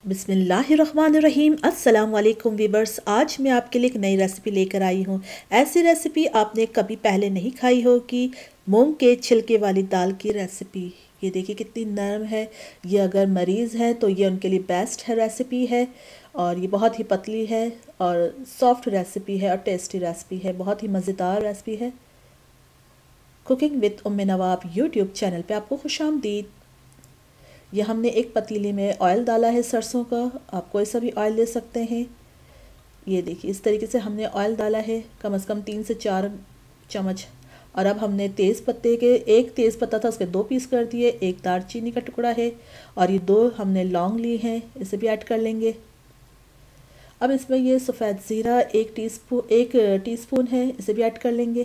बिस्मिल्लाहिर्रहमानिर्रहीम। अस्सलाम वालेकुम वीवर्स। आज मैं आपके लिए एक नई रेसिपी लेकर आई हूँ। ऐसी रेसिपी आपने कभी पहले नहीं खाई होगी। मूंग के छिलके वाली दाल की रेसिपी। ये देखिए कितनी नरम है। ये अगर मरीज़ है तो ये उनके लिए बेस्ट है रेसिपी है। और ये बहुत ही पतली है और सॉफ्ट रेसिपी है और टेस्टी रेसिपी है। बहुत ही मज़ेदार रेसिपी है। Cooking with Umme Nawab YouTube channel पे आपको खुशामदीद। ये हमने एक पतीले में ऑयल डाला है सरसों का। आप कोई सा भी ऑयल ले सकते हैं। ये देखिए इस तरीके से हमने ऑयल डाला है, कम से कम 3 से 4 चम्मच। और अब हमने तेज़ पत्ते के, एक तेज़ पत्ता था उसके 2 पीस कर दिए, एक दालचीनी का टुकड़ा है और ये 2 हमने लौंग ली हैं, इसे भी ऐड कर लेंगे। अब इसमें ये सफ़ेद ज़ीरा 1 टीस्पून है, इसे भी ऐड कर लेंगे।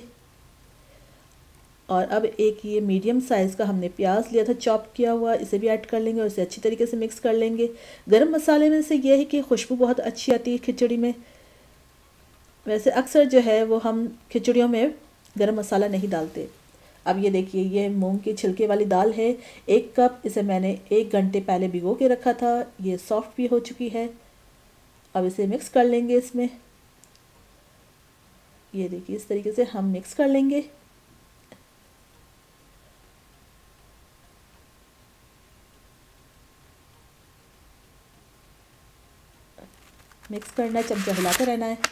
और अब एक ये मीडियम साइज़ का हमने प्याज लिया था चॉप किया हुआ, इसे भी ऐड कर लेंगे और इसे अच्छी तरीके से मिक्स कर लेंगे। गरम मसाले में से ये है कि खुशबू बहुत अच्छी आती है खिचड़ी में। वैसे अक्सर जो है वो हम खिचड़ियों में गरम मसाला नहीं डालते। अब ये देखिए ये मूंग की छिलके वाली दाल है, 1 कप। इसे मैंने 1 घंटे पहले भिगो के रखा था। ये सॉफ्ट भी हो चुकी है। अब इसे मिक्स कर लेंगे इसमें। ये देखिए इस तरीके से हम मिक्स कर लेंगे। मिक्स करना है, चमचा हिलाते रहना है।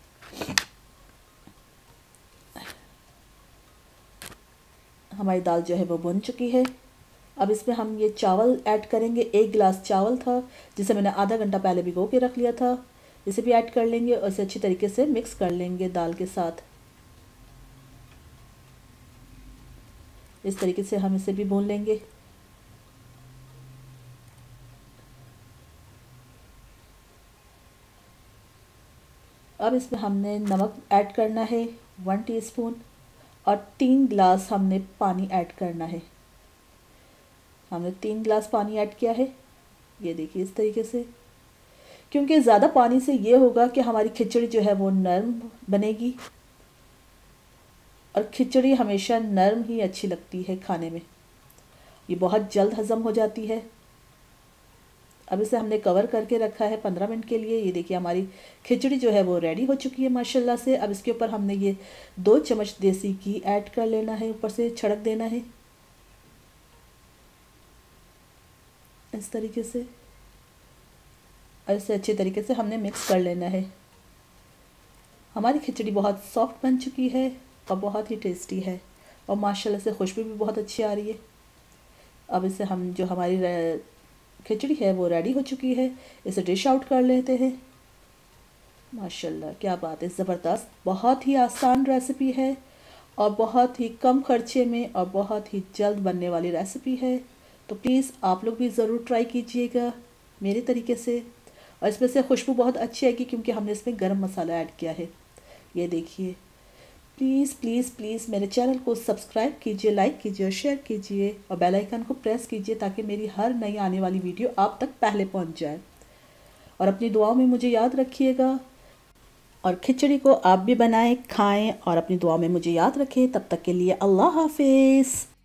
हमारी दाल जो है वो बन चुकी है। अब इसमें हम ये चावल ऐड करेंगे। 1 गिलास चावल था जिसे मैंने आधा घंटा पहले भिगो के रख लिया था। इसे भी ऐड कर लेंगे और इसे अच्छी तरीके से मिक्स कर लेंगे दाल के साथ। इस तरीके से हम इसे भी भून लेंगे। अब इसमें हमने नमक ऐड करना है 1 टीस्पून और 3 गिलास हमने पानी ऐड करना है। हमने 3 गिलास पानी ऐड किया है। ये देखिए इस तरीके से, क्योंकि ज़्यादा पानी से ये होगा कि हमारी खिचड़ी जो है वो नरम बनेगी और खिचड़ी हमेशा नरम ही अच्छी लगती है खाने में। ये बहुत जल्द हज़म हो जाती है। अब इसे हमने कवर करके रखा है 15 मिनट के लिए। ये देखिए हमारी खिचड़ी जो है वो रेडी हो चुकी है माशाल्लाह से। अब इसके ऊपर हमने ये 2 चम्मच देसी घी ऐड कर लेना है, ऊपर से छिड़क देना है इस तरीके से। और इसे अच्छे तरीके से हमने मिक्स कर लेना है। हमारी खिचड़ी बहुत सॉफ्ट बन चुकी है और बहुत ही टेस्टी है और माशाल्लाह से खुशबू भी बहुत अच्छी आ रही है। अब इसे हम जो हमारी खिचड़ी है वो रेडी हो चुकी है, इसे डिश आउट कर लेते हैं। माशाल्लाह क्या बात है, ज़बरदस्त। बहुत ही आसान रेसिपी है और बहुत ही कम खर्चे में और बहुत ही जल्द बनने वाली रेसिपी है। तो प्लीज़ आप लोग भी ज़रूर ट्राई कीजिएगा मेरे तरीके से। और इसमें से खुशबू बहुत अच्छी आएगी क्योंकि हमने इसमें गरम मसाला ऐड किया है। ये देखिए, प्लीज़ प्लीज़ प्लीज़ मेरे चैनल को सब्सक्राइब कीजिए, लाइक कीजिए और शेयर कीजिए और बेल आइकन को प्रेस कीजिए ताकि मेरी हर नई आने वाली वीडियो आप तक पहले पहुंच जाए। और अपनी दुआओं में मुझे याद रखिएगा और खिचड़ी को आप भी बनाएं, खाएं और अपनी दुआओं में मुझे याद रखें। तब तक के लिए अल्लाह हाफिज़।